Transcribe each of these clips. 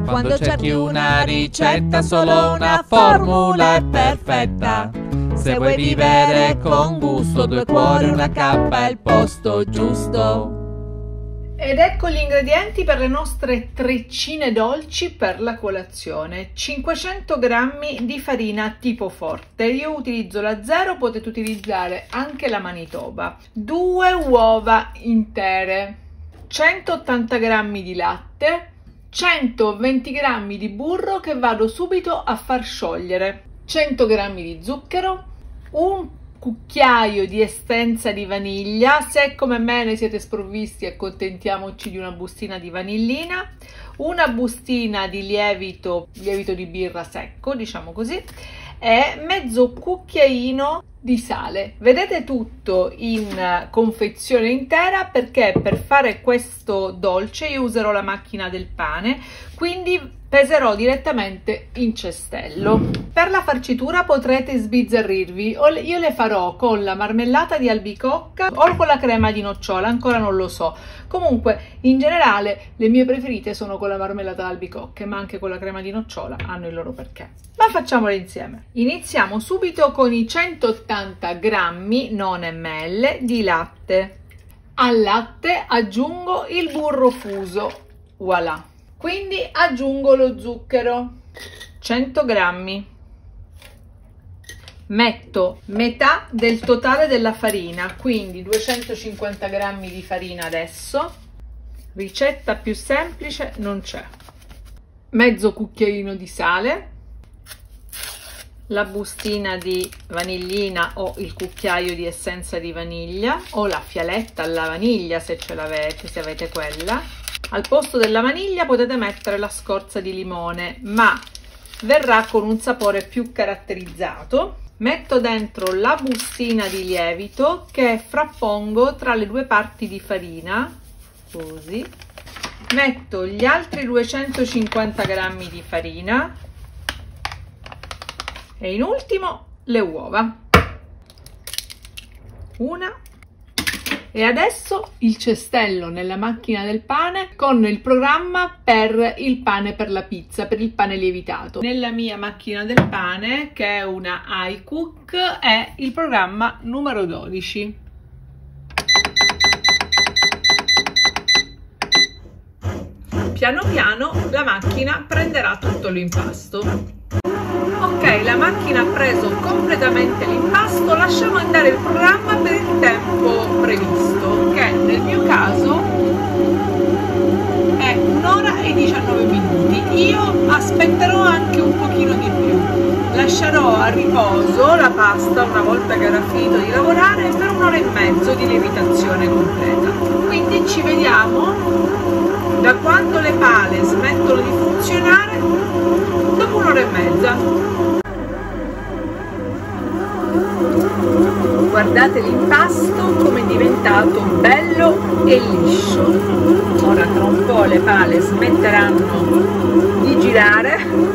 Quando cerchi una ricetta, solo una formula è perfetta. Se vuoi vivere con gusto, 2 cuori, una cappa è il posto giusto. Ed ecco gli ingredienti per le nostre treccine dolci per la colazione. 500 g di farina tipo forte, io utilizzo la 0, potete utilizzare anche la Manitoba. 2 uova intere, 180 g di latte, 120 g di burro che vado subito a far sciogliere, 100 g di zucchero, un cucchiaio di essenza di vaniglia. Se come me ne siete sprovvisti, accontentiamoci di una bustina di vanillina, una bustina di lievito di birra secco, diciamo così, e mezzo cucchiaino di sale. Vedete tutto in confezione intera, perché per fare questo dolce io userò la macchina del pane, quindi peserò direttamente in cestello. Per la farcitura potrete sbizzarrirvi, io le farò con la marmellata di albicocca o con la crema di nocciola, ancora non lo so. Comunque in generale le mie preferite sono con la marmellata d'albicocche, ma anche con la crema di nocciola hanno il loro perché. Ma facciamole insieme. Iniziamo subito con i 180 grammi, non ml, di latte. Al latte aggiungo il burro fuso, voilà. Quindi aggiungo lo zucchero, 100 grammi. Metto metà del totale della farina, quindi 250 grammi di farina adesso. Ricetta più semplice non c'è. Mezzo cucchiaino di sale, la bustina di vanillina o il cucchiaio di essenza di vaniglia o la fialetta alla vaniglia se ce l'avete, se avete quella. Al posto della vaniglia potete mettere la scorza di limone, ma verrà con un sapore più caratterizzato. Metto dentro la bustina di lievito che frappongo tra le 2 parti di farina, così. Metto gli altri 250 grammi di farina e in ultimo le uova. Una. E adesso il cestello nella macchina del pane con il programma per il pane per la pizza, per il pane lievitato. Nella mia macchina del pane, che è una iCook, è il programma numero 12. Piano piano la macchina prenderà tutto l'impasto. Ok, la macchina ha preso completamente l'impasto, lasciamo andare il programma per il tempo previsto, che nel mio caso è 1 ora e 19 minuti. Io aspetterò anche un pochino di più. Lascerò a riposo la pasta una volta che avrà finito di lavorare per 1 ora e mezzo di lievitazione completa. Quindi ci vediamo da quando le pale smettono di funzionare, dopo 1 ora e mezza. Guardate l'impasto come è diventato bello e liscio. Ora tra un po' le pale smetteranno di girare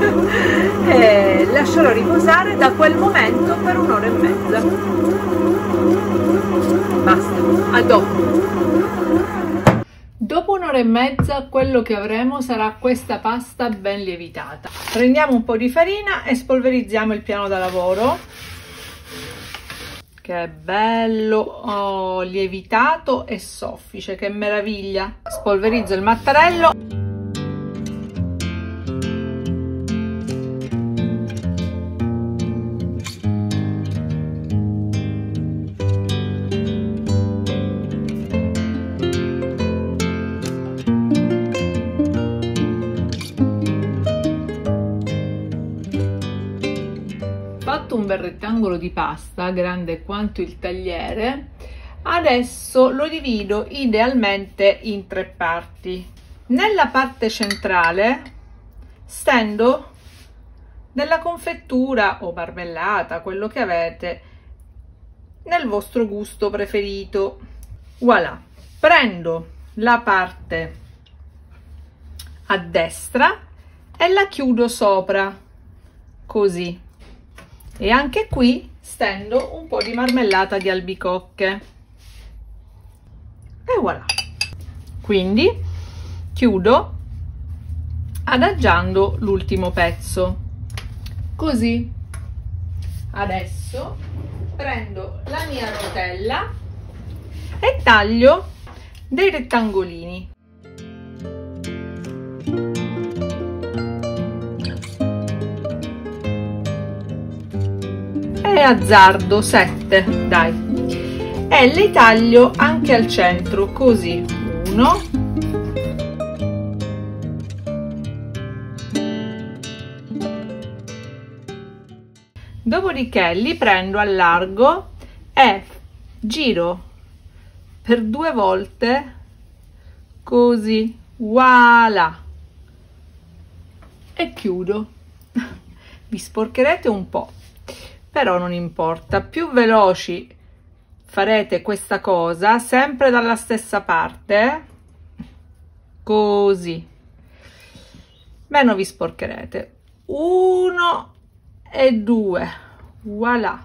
e lascerò riposare da quel momento per 1 ora e mezza. Basta, a dopo. Dopo 1 ora e mezza quello che avremo sarà questa pasta ben lievitata. Prendiamo un po' di farina e spolverizziamo il piano da lavoro, che è bello lievitato e soffice, che meraviglia. Spolverizzo il mattarello. Un bel rettangolo di pasta grande quanto il tagliere, adesso lo divido idealmente in 3 parti. Nella parte centrale stendo della confettura o marmellata, quello che avete nel vostro gusto preferito. Voilà, prendo la parte a destra e la chiudo sopra così. E anche qui stendo un po' di marmellata di albicocche e voilà. Quindi chiudo adagiando l'ultimo pezzo, così. Adesso prendo la mia rotella e taglio dei rettangolini. E azzardo 7, dai, e li taglio anche al centro, così. 1, dopodiché li prendo al largo e giro per 2 volte, così, voilà, e chiudo. Vi sporcherete un po', però non importa, più veloci farete questa cosa, sempre dalla stessa parte, così, meno vi sporcherete. 1 e 2, voilà.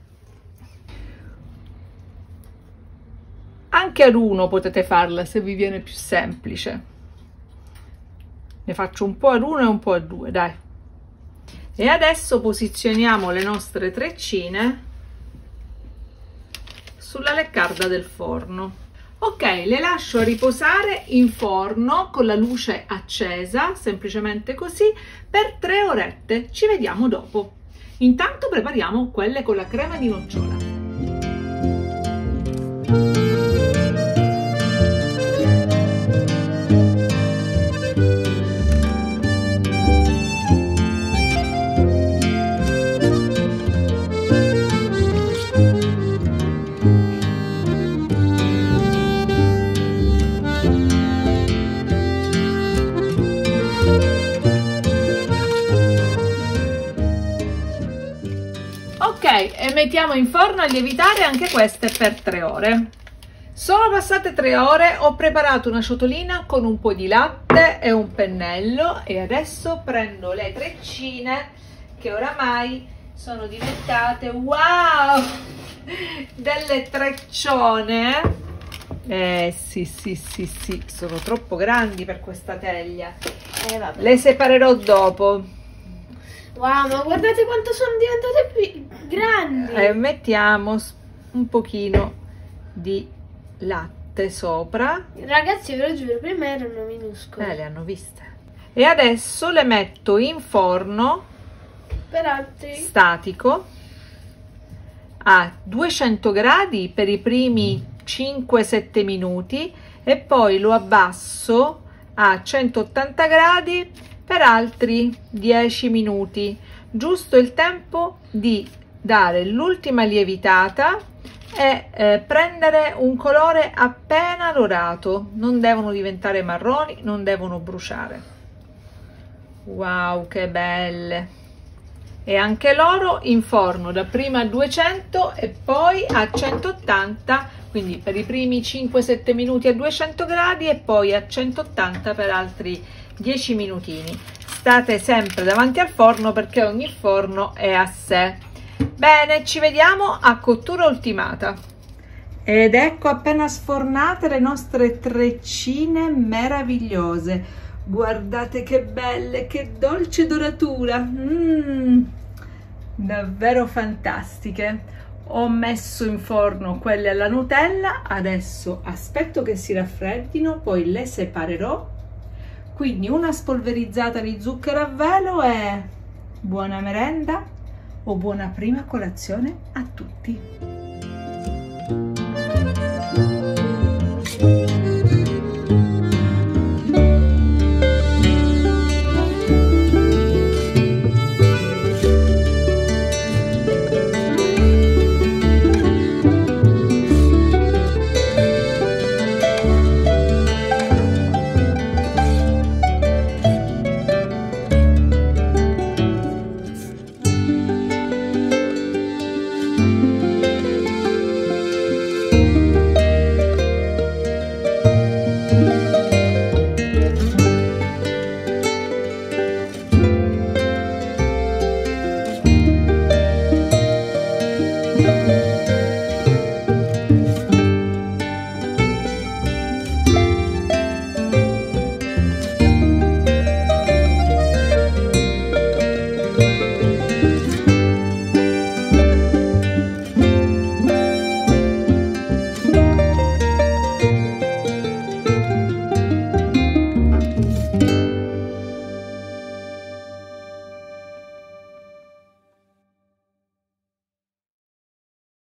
Anche ad 1 potete farla se vi viene più semplice. Ne faccio un po' ad 1 e un po' a 2, dai. E adesso posizioniamo le nostre treccine sulla leccarda del forno. Ok, le lascio riposare in forno con la luce accesa, semplicemente così, per 3 orette. Ci vediamo dopo. Intanto prepariamo quelle con la crema di nocciola. Ok, e mettiamo in forno a lievitare anche queste per 3 ore. Sono passate 3 ore, ho preparato una ciotolina con un po' di latte e un pennello e adesso prendo le treccine che oramai sono diventate, wow, delle treccione. Sì, sono troppo grandi per questa teglia. Vabbè. Le separerò dopo. Wow, ma guardate quanto sono diventate più grandi. Mettiamo un pochino di latte sopra. Ragazzi, ve lo giuro, prima erano minuscole. Le hanno viste. E adesso le metto in forno Per altri statico a 200 gradi per i primi 5-7 minuti e poi lo abbasso a 180 gradi per altri 10 minuti, giusto il tempo di dare l'ultima lievitata e prendere un colore appena dorato. Non devono diventare marroni, non devono bruciare. Wow, che belle! E anche loro in forno dapprima a 200 e poi a 180, quindi per i primi 5-7 minuti a 200 gradi e poi a 180 per altri 10 minutini. State sempre davanti al forno perché ogni forno è a sé. Bene, ci vediamo a cottura ultimata. Ed ecco appena sfornate le nostre treccine meravigliose. Guardate che belle, che dolce doratura. Davvero fantastiche. Ho messo in forno quelle alla Nutella, adesso aspetto che si raffreddino, poi le separerò. Quindi una spolverizzata di zucchero a velo e buona merenda o buona prima colazione a tutti.